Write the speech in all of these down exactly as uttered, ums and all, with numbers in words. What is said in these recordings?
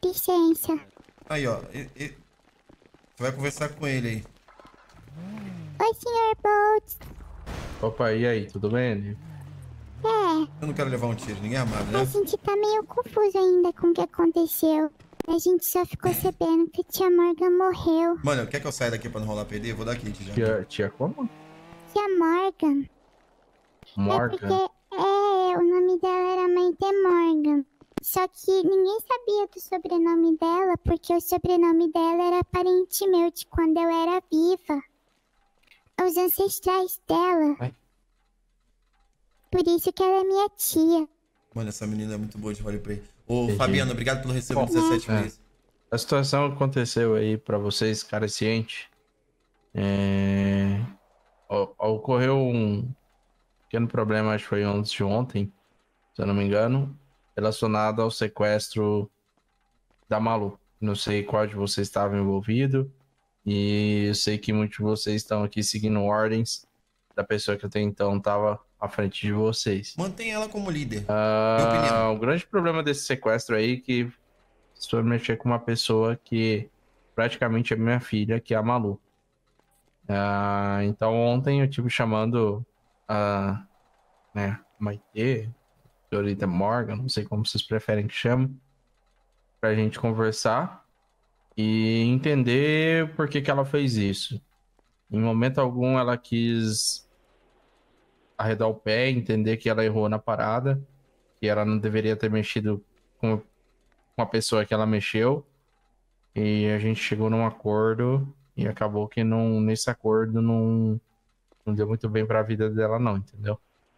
licença. Aí, ó. E, e... Você vai conversar com ele aí. Oi, senhor Boltz. Opa, e aí, tudo bem? É. Eu não quero levar um tiro, ninguém é armado, né? A gente tá meio confuso ainda com o que aconteceu. A gente só ficou sabendo que a tia Morgan morreu. Mano, quer que eu saia daqui pra não rolar P D? Eu vou dar kit já. Tia, tia como? Tia Morgan. Morgan? É porque, é, o nome dela era Maite Morgan. Só que ninguém sabia do sobrenome dela, porque o sobrenome dela era parente meu de quando eu era viva. Os ancestrais dela. Ai. Por isso que ela é minha tia. Mano, essa menina é muito boa de roleplay. Ô, Entendi. Fabiano, obrigado pelo receber Bom, dezessete é. meses. A situação aconteceu aí pra vocês, cara ciente. É... o- Ocorreu um pequeno problema, acho que foi antes de ontem, se eu não me engano, relacionado ao sequestro da Malu. Não sei qual de vocês estava envolvido, e eu sei que muitos de vocês estão aqui seguindo ordens da pessoa que até então estava à frente de vocês. Mantém ela como líder. Ah, Minha opinião. o grande problema desse sequestro aí é que se for mexer com uma pessoa que praticamente é minha filha, que é a Malu. Ah, então ontem eu tive chamando a né, Maitê, senhorita Morgan, não sei como vocês preferem que chame, pra gente conversar e entender por que que ela fez isso. Em momento algum ela quis arredar o pé, entender que ela errou na parada, que ela não deveria ter mexido com uma pessoa que ela mexeu, e a gente chegou num acordo e acabou que não, nesse acordo não, não deu muito bem pra vida dela não, entendeu?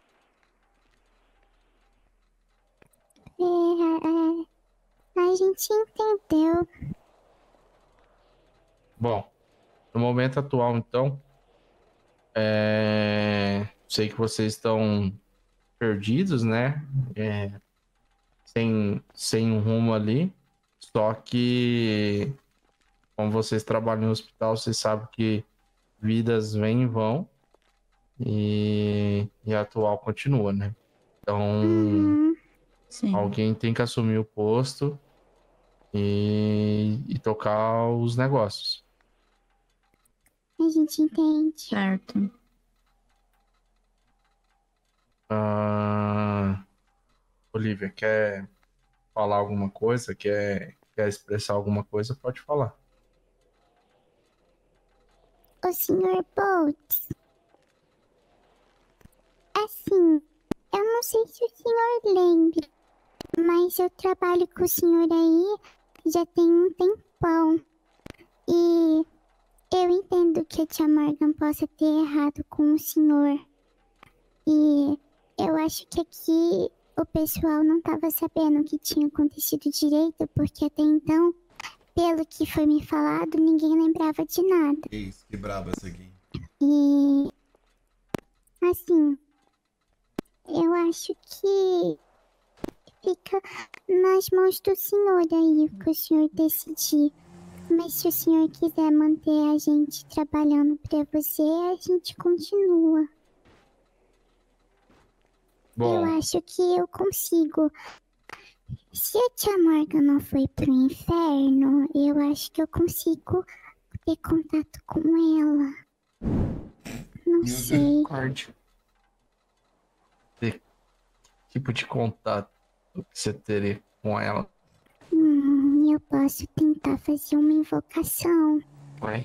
É, é, a gente entendeu. Bom, no momento atual então, é... sei que vocês estão perdidos, né? É... Sem, sem um rumo ali, só que como vocês trabalham no hospital, vocês sabem que vidas vêm e vão, e, e a atual continua, né? Então, Uhum. Sim. alguém tem que assumir o posto e, e tocar os negócios. A gente entende. Certo. Ah, Olivia, quer falar alguma coisa? Quer, quer expressar alguma coisa? Pode falar. O senhor Boltz. Assim, eu não sei se o senhor lembra, mas eu trabalho com o senhor aí já tem um tempão. E eu entendo que a tia Morgan possa ter errado com o senhor. E eu acho que aqui o pessoal não estava sabendo o que tinha acontecido direito, porque até então, pelo que foi me falado, ninguém lembrava de nada. Que isso, que braba essa aqui. E assim, eu acho que fica nas mãos do senhor aí, o que o senhor decidir. Mas se o senhor quiser manter a gente trabalhando pra você, a gente continua. Bom, Eu acho que eu consigo. Se a tia Morgan não foi pro inferno, eu acho que eu consigo ter contato com ela. Não sei. Card. Que tipo de contato que você teria com ela? Hum, eu posso tentar fazer uma invocação. Ué?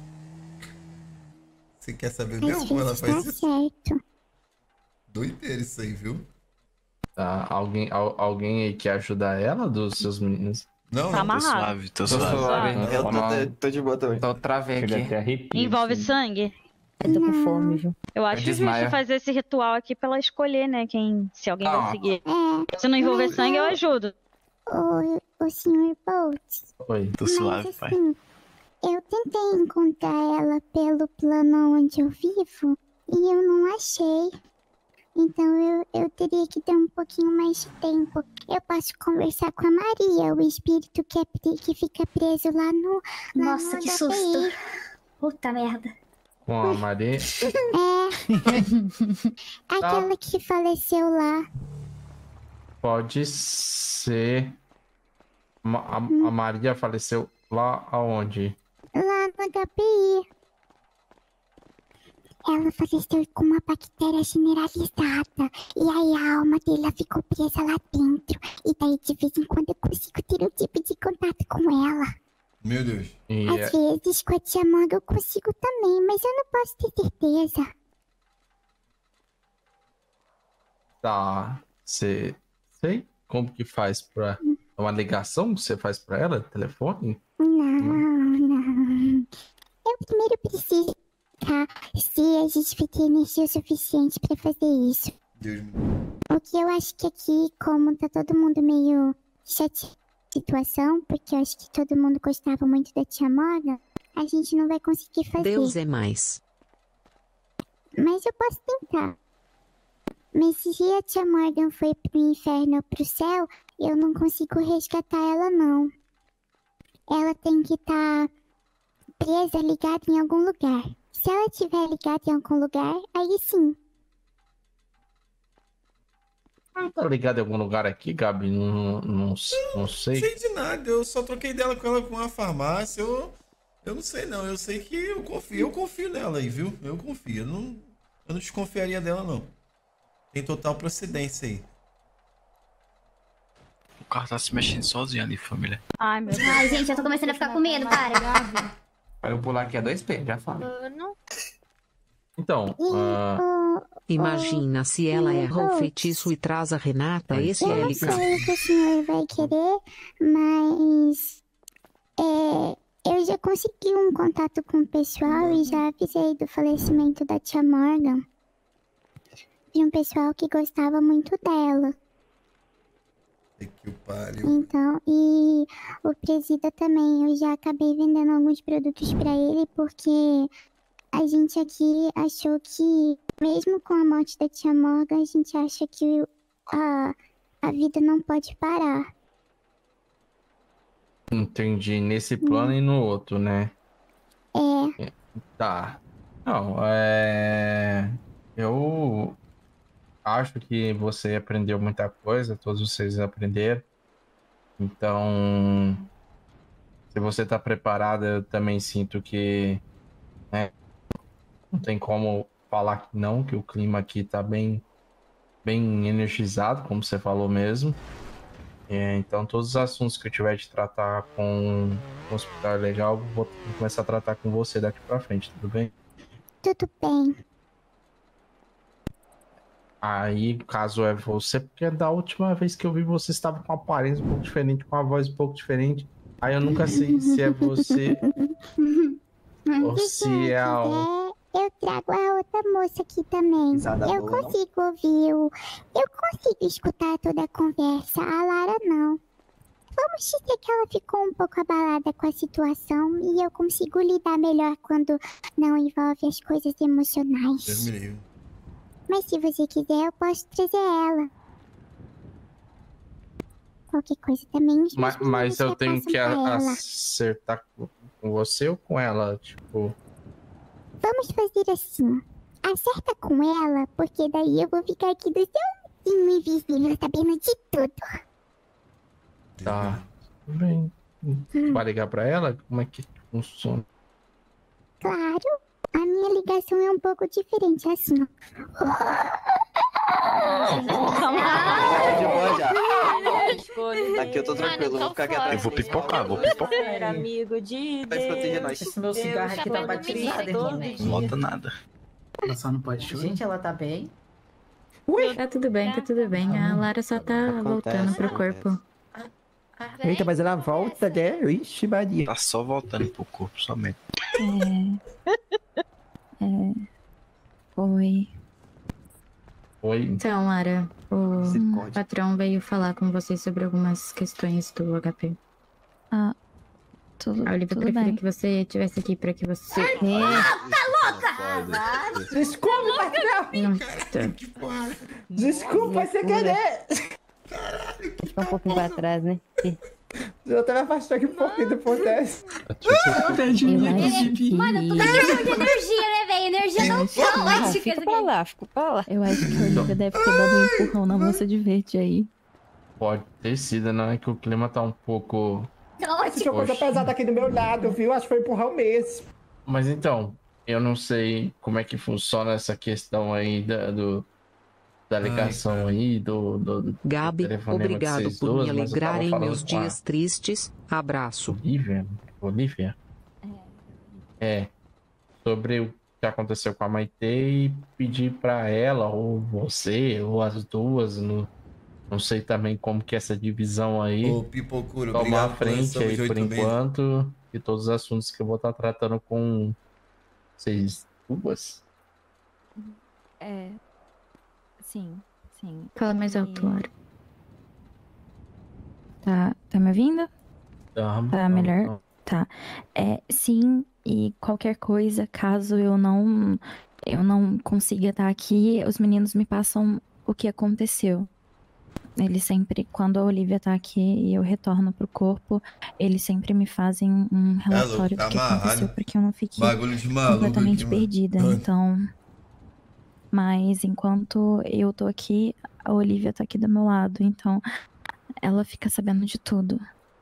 Você quer saber Às mesmo como ela vezes faz dá isso? certo. Doideira isso aí, viu? Tá, alguém, al- alguém aí quer ajudar ela dos seus meninos? Não, Tá não. Tô amarrado. suave, tô Tô suave. suave. Eu Ó, tô, não. tô, tô de boa também. Tô travei Chega aqui. até arrepio. Envolve assim. sangue? Eu tô com Não. fome, viu? Eu acho justo desmaio. fazer esse ritual aqui pra ela escolher, né? Quem, se alguém Não. vai seguir. É, Se não envolver Mas sangue, eu eu- ajudo. o, o senhor Boltz. Oi. Tô Mas suave, pai. assim, eu tentei encontrar ela pelo plano onde eu vivo e eu não achei. Então eu, eu teria que ter um pouquinho mais de tempo. Eu posso conversar com a Maria, o espírito que, é, pre- que fica preso lá no. Lá Nossa, no que H P susto. I. Puta merda. Com a Maria. É. Aquela que faleceu lá. Pode ser. Ma- A, a Maria faleceu lá aonde? Lá no H P I. Ela faleceu com uma bactéria generalizada. E aí a alma dela ficou presa lá dentro. E daí de vez em quando eu consigo ter um tipo de contato com ela. Meu Deus. E Às vezes com a tia Morgan eu consigo também, mas eu não posso ter certeza. tá. Você. Sei como que faz pra. É uma ligação que você faz pra ela? Telefone? Não, não. Eu primeiro preciso tá, se a gente vai ter energia suficiente pra fazer isso. Deus me... O que eu acho que aqui, como tá todo mundo meio chateado com a situação, porque eu acho que todo mundo gostava muito da tia Morgan, a gente não vai conseguir fazer. Deus é mais. Mas eu posso tentar. Mas se a tia Morgan foi pro inferno ou pro céu, eu não consigo resgatar ela, não. Ela tem que estar tá presa, ligada em algum lugar. Se ela estiver ligada em algum lugar, aí sim. Tá ligado em algum lugar aqui, Gabi? Não, não, não sei. Não sei de nada, eu só troquei dela com ela com uma farmácia, eu... Eu não sei não, eu sei que eu confio, eu confio nela aí, viu? Eu confio, eu não, eu não desconfiaria dela não. Tem total procedência aí. O carro tá se mexendo sozinho ali, família. Ai, meu Deus. Ai, gente, eu tô começando a ficar com medo, para. Vai eu pular aqui a dois P, já falo. Não. Então, E ah, o... Imagina se ela erra o feitiço e traz a Renata. Esse Eu é não ele. sei o que o senhor vai querer, mas... É, eu já consegui um contato com o pessoal e já avisei do falecimento da tia Morgan. De um pessoal que gostava muito dela. Que o pariu. Então, e o presida também, eu já acabei vendendo alguns produtos pra ele, porque a gente aqui achou que, mesmo com a morte da tia Morgan, a gente acha que a, a vida não pode parar. entendi. Nesse plano e no outro, né? É, Tá. Não, é. Eu acho que você aprendeu muita coisa, todos vocês aprenderam. Então, se você tá preparada, eu também sinto que, né, não tem como falar que não, que o clima aqui tá bem, bem energizado, como você falou mesmo. É, então, todos os assuntos que eu tiver de tratar com o hospital legal, eu vou começar a tratar com você daqui pra frente, tudo bem? tudo bem. Aí, caso é você, porque da última vez que eu vi você estava com uma aparência um pouco diferente, com uma voz um pouco diferente. Aí eu nunca sei se é você ou se é a outra. É, eu trago a outra moça aqui também. Risada Eu boa, não? consigo ouvir, o, eu consigo escutar toda a conversa, a Lara não. Vamos dizer que ela ficou um pouco abalada com a situação e eu consigo lidar melhor quando não envolve as coisas Deus emocionais. me livre. Mas se você quiser, eu posso trazer ela. Qualquer coisa também. os Mas, meus mas meninos eu tenho repassam que pra a- ela. acertar com com você ou com ela? Tipo, Vamos fazer assim. Acerta com ela, porque daí eu vou ficar aqui do seu ladinho invisível, sabendo de tudo. tá. Tudo bem. Vai ligar pra ela? Como é que funciona? Claro, a minha ligação é um pouco diferente, assim, ó. Tá de boa já. Escolha. Aqui eu tô tranquilo, vou ficar aqui Eu atrás. vou pipocar, vou pipocar. Era amigo de Vai proteger Deus. nós. Esse meu cigarro aqui tá batizado, todo irmão. Não volta nada. Ela só não pode chorar. Gente, ela tá bem? Tá tudo bem, tá tudo bem. A Lara só tá Acontece, voltando pro acontece. corpo. Eita, mas ela volta, né? Ixi, Maria. Tá só voltando pro corpo somente. É. É. Oi. Oi? Então, Lara, o Misericórdia. patrão veio falar com você sobre algumas questões do H P. Ah, tudo, A Olivia tudo preferia bem. que você estivesse aqui pra que você. Desculpa, patrão! Não, tá. Que porra. Desculpa, sem querer! Fica um pouquinho pra trás, né? Eu até me afastou aqui um pouquinho do processo. Pede Eu um acho que... Mano, tu tá questão de energia, né, velho? Energia não são. Não, fica pra lá, fica pra lá. Eu acho que a Olivia deve ter dado um empurrão na moça de verde aí. Pode ter sido, não é que o clima tá um pouco... Mas tinha coisa Poxa. pesada aqui do meu lado, viu? Acho que foi empurrão mesmo. Mas então, eu não sei como é que funciona essa questão aí da, do, da ligação aí, do, do, do Gabi, telefonema de obrigado vocês por duas, me mas eu tava alegrar em falando meus com a dias tristes. Abraço. Olivia? Olivia? É, sobre o que aconteceu com a Maitê e pedir pra ela, ou você, ou as duas, no, não sei também como que é essa divisão aí, Ô, Pipocura, tomar obrigado a pela frente sub aí de por oito meses. enquanto, e todos os assuntos que eu vou estar tratando com vocês duas. É. Sim, sim. Fala mais E- alto, Laura. Tá, tá me ouvindo? Tá, Tá melhor? Tá. É, sim, e qualquer coisa, caso eu não eu não consiga estar aqui, os meninos me passam o que aconteceu. Eles sempre, quando a Olivia tá aqui e eu retorno pro corpo, eles sempre me fazem um relatório tá do que amarrado. aconteceu, porque eu não fiquei Bagulho de maluco completamente aqui, mano. perdida. Então, mas enquanto eu tô aqui, a Olivia tá aqui do meu lado, então ela fica sabendo de tudo.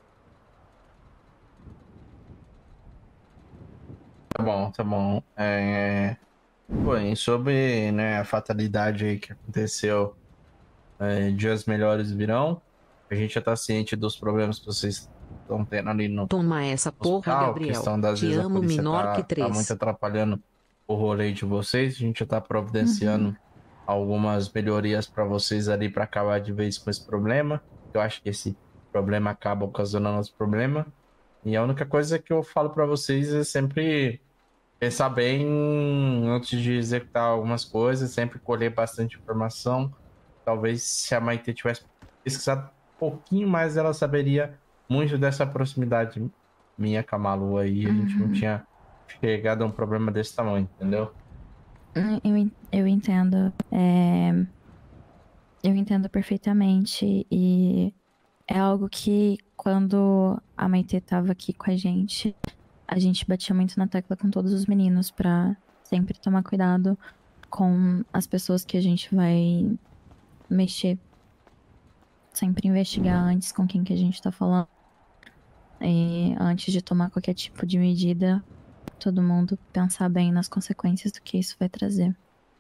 Tá bom, tá bom. É... Bem, sobre, né, a fatalidade aí que aconteceu, é, dias melhores virão. A gente já tá ciente dos problemas que vocês estão tendo ali no Toma essa porra, hospital, Gabriel. questão das Te vezes a amo polícia menor tá, que tá três. muito atrapalhando o rolê de vocês. A gente já tá providenciando Uhum. algumas melhorias para vocês ali para acabar de vez com esse problema. Eu acho que esse problema acaba ocasionando outro problema. E a única coisa que eu falo para vocês é sempre pensar bem antes de executar algumas coisas, sempre colher bastante informação. Talvez se a Maitê tivesse pesquisado um pouquinho mais, ela saberia muito dessa proximidade minha com a Malu aí. A gente não Uhum. tinha chegado a um problema desse tamanho, entendeu? Hum, Eu, en- eu entendo. é, Eu entendo perfeitamente. E é algo que, quando a Maitê tava aqui com a gente, a gente batia muito na tecla com todos os meninos pra sempre tomar cuidado com as pessoas que a gente vai mexer. Sempre investigar antes com quem que a gente tá falando. E antes de tomar qualquer tipo de medida, todo mundo pensar bem nas consequências do que isso vai trazer.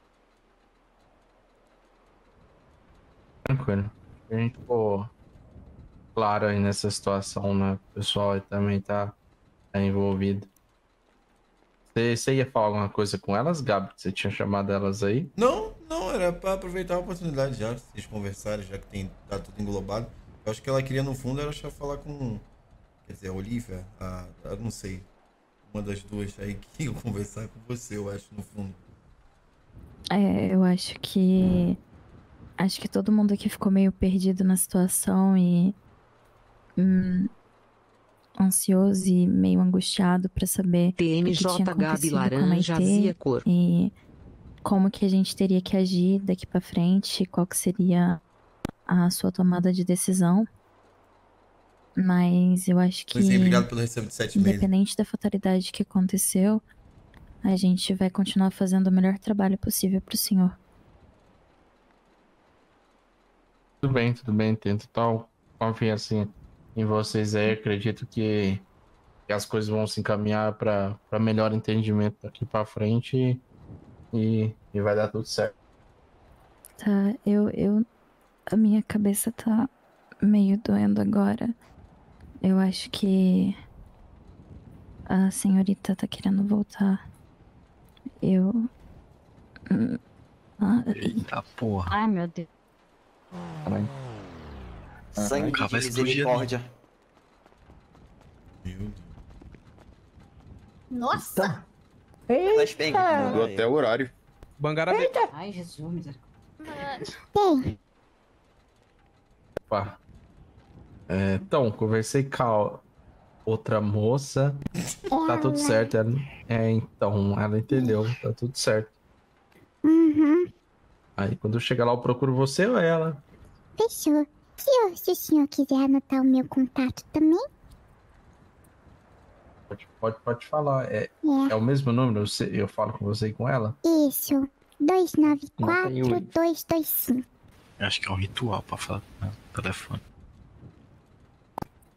Tranquilo. A gente ficou claro aí nessa situação, né? O pessoal aí também tá, tá envolvido. Você, você ia falar alguma coisa com elas, Gabi? Você tinha chamado elas aí? Não, não, era pra aproveitar a oportunidade já, vocês conversarem, já que tem, tá tudo englobado. Eu acho que ela queria, no fundo, era só falar com, quer dizer, a Olivia, a, a não sei, uma das duas aí que ia conversar com você, eu acho, no fundo. É, eu acho que. Acho que todo mundo aqui ficou meio perdido na situação e. hum, ansioso e meio angustiado pra saber o que T tinha M J Gabi acontecido com a laranja, Maitê azia cor. e como que a gente teria que agir daqui pra frente, qual que seria a sua tomada de decisão. Mas eu acho que, Mas sim, obrigado pelo recebo de sete meses. independente da fatalidade que aconteceu, a gente vai continuar fazendo o melhor trabalho possível pro senhor. Tudo bem, tudo bem. Tento tal confiança em, em vocês aí. Acredito que, que as coisas vão se encaminhar para melhor entendimento daqui para frente e, e vai dar tudo certo. Tá, eu, eu. A minha cabeça tá meio doendo agora. Eu acho que a senhorita tá querendo voltar. Eu. hum, ah, e- Eita porra. Ai, meu Deus. Caralho. Sangue O cara de vai explodir ali. misericórdia. Meu Deus. Nossa! Mas bem, Mudou até o horário. Bangará de... Ai, Jesus, misericórdia. Tem. Opa. É, então, conversei com a outra moça. Tá tudo certo. Ela, é, então, ela entendeu. Tá tudo certo. Uhum. Aí quando eu chegar lá, eu procuro você ou ela. Fechou. Se, o- se o senhor quiser anotar o meu contato também, Pode, pode, pode falar. É, é é o mesmo número? Eu, sei- eu falo com você e com ela? isso. dois nove Não tem quatro, dois dois cinco. Eu acho que é um ritual pra falar com ela no telefone.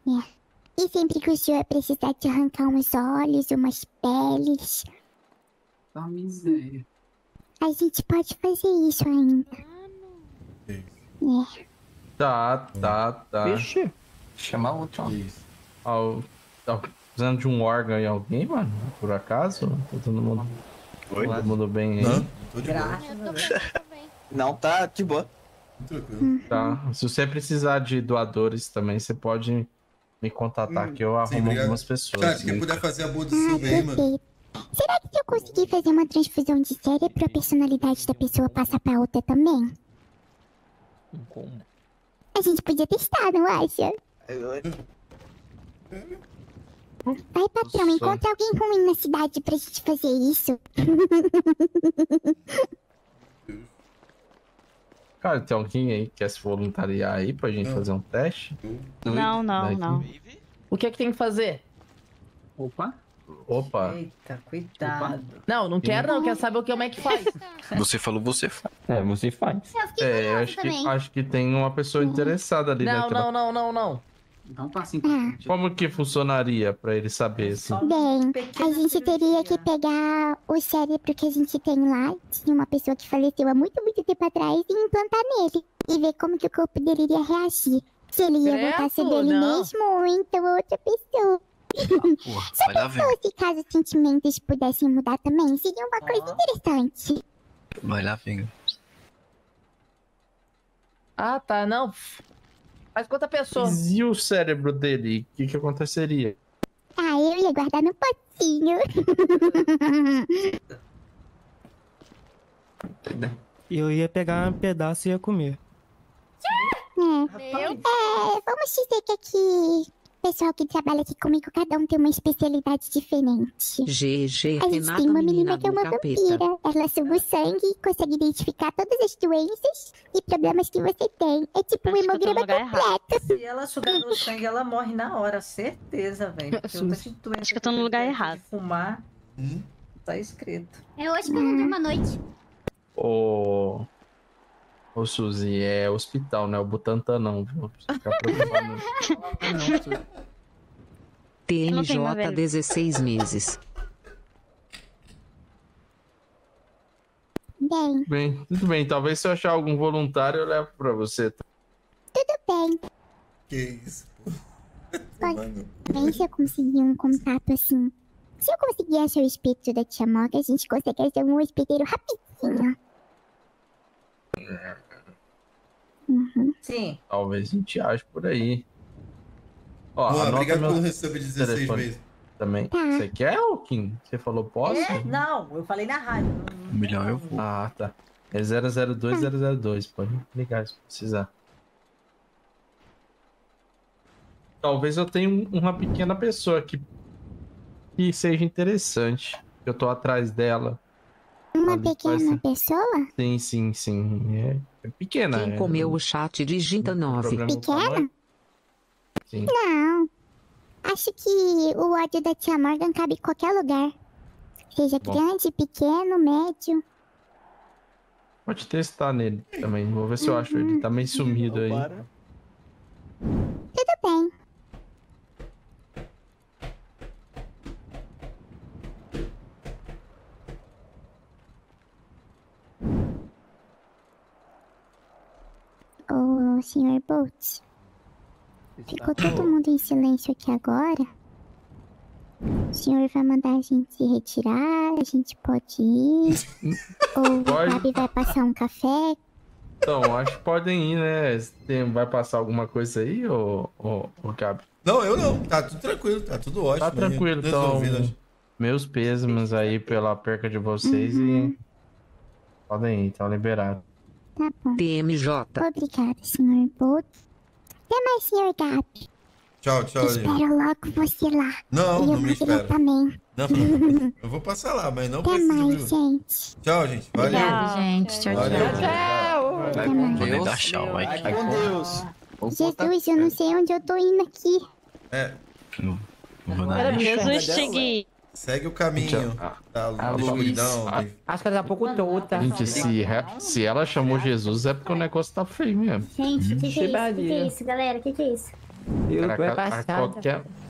É. E sempre que o senhor precisar de arrancar uns olhos, umas peles, Tá miséria. a gente pode fazer isso ainda. É. Tá, tá, tá. Vixe. Chama outro. ó. Al- Tá precisando de um órgão em alguém, mano? Por acaso? Tá todo mundo, Oi? todo mundo bem aí? Não, tô de boa. Graças a Deus. Não, tá de boa. Tranquilo. Tá. Se você precisar de doadores também, você pode me contatar que eu Sim, arrumo obrigado. algumas pessoas. Chat, quem puder fazer a boa do seu bem, mano. Perfeito. Será que se eu conseguir fazer uma transfusão de cérebro, a personalidade da pessoa passa pra outra também? Como? A gente podia testar, não acha? Vai, patrão, Nossa. encontra alguém ruim na cidade pra gente fazer isso. Cara, tem alguém aí que quer se voluntariar aí pra gente fazer um teste? Não, não, Daqui. não. O que é que tem que fazer? Opa. Opa. Eita, cuidado. Não, não quero não, quero saber o que como é que faz. Você falou, você faz. É, você faz. É, eu acho que, acho que tem uma pessoa interessada ali Não, naquela... não, não, não, não. Dá um passinho. Como que funcionaria pra ele saber, assim? Bem, a gente teria que pegar o cérebro que a gente tem lá, de uma pessoa que faleceu há muito, muito tempo atrás, e implantar nele. E ver como que o corpo dele iria reagir. Se ele ia voltar a ser Credo, dele não. mesmo ou então outra pessoa. Porra, Só vai lá pensou ver. se caso os sentimentos pudessem mudar também? Seria uma coisa interessante. Vai lá ver. Ah, tá, não. Faz quanta pessoa? E o cérebro dele, o que que aconteceria? Ah, eu ia guardar no potinho. Eu ia pegar um pedaço e ia comer. É. É, vamos dizer que aqui, o pessoal que trabalha aqui comigo, cada um tem uma especialidade diferente. G G, A gente Renata, tem uma menina menina que é do uma capeta. vampira. Ela suga o sangue, consegue identificar todas as doenças e problemas que você tem. É tipo um hemograma completo. Se ela sugar no sangue, ela morre na hora, certeza, velho. Porque eu tô de doença. Acho que eu tô no lugar errado. Fumar, tá escrito. É hoje pelo de uma noite. Ô... Ô, Suzy, é hospital, não é o Butantan, não, viu? Você fica preocupado. T Não M tem uma J, velha. dezesseis meses. Bem, Bem, tudo bem. Talvez se eu achar algum voluntário, eu levo pra você. tá? tudo bem. Que isso, pô. Pode bem se eu conseguir um contato assim. Se eu conseguir achar o espírito da tia Morga, a gente consegue fazer um hospedeiro rapidinho. Uhum. Sim. Talvez a gente ache por aí. Ó, Boa, anota obrigado meu pelo resub de dezesseis telefone vezes. Também. Tá. Você quer, ô Kim? Você falou posso? É? Não, eu falei na rádio. Um milhão eu vou. Ah, tá. É zero zero dois zero zero dois. Pode ligar se precisar. Talvez eu tenha um- uma pequena pessoa que, que seja interessante. Eu tô atrás dela. Uma Ali, pequena quase. pessoa? Sim, sim, sim. É, é pequena. Quem é- comeu o chat digita nove. problema do Pequena? tamanho. Sim. Não. Acho que o ódio da tia Morgan cabe em qualquer lugar. Seja Bom. grande, pequeno, médio. Pode testar nele também. Vou ver se eu acho ele. Tá meio sumido aí. Tudo bem. Ô, senhor Bolt. Ficou todo mundo em silêncio aqui agora. O senhor vai mandar a gente se retirar? A gente pode ir? Ou o Pode. Gabi vai passar um café? Então, acho que podem ir, né? Tem- vai passar alguma coisa aí, ô, ô, ô Gabi? Não, eu não. Tá tudo tranquilo, tá tudo ótimo. Tá tranquilo, aí, então. resolvido, acho. Meus pêsames aí pela perca de vocês e. Podem ir, estão liberados. Tá bom. T M J. Obrigada, senhor Bolt. Até mais, senhor Gabi. Tchau, tchau. Lili. Espero logo você lá. Não, e não o me Gabriel espera. também. Não, não. Eu vou passar lá, mas não Até precisa, mais, viu? gente. Tchau, gente. Valeu. Obrigada, gente. Tchau, Valeu. tchau. Vai com poder Deus. dar tchau, vai. Vai com Deus. Jesus, eu não sei onde eu tô indo aqui. É, Não, não vou Era dar. Jesus chegue. segue o caminho da A luz, Luiz. escuridão. Ah, Acho que ela tá um pouco tota. Gente, se, re- se ela chamou Jesus é porque o negócio tá feio mesmo. Gente, o que, que é isso? O que, que é Chibaria. isso, galera? O que, que é isso? Eu Cara, tô é a- a passada. qualquer,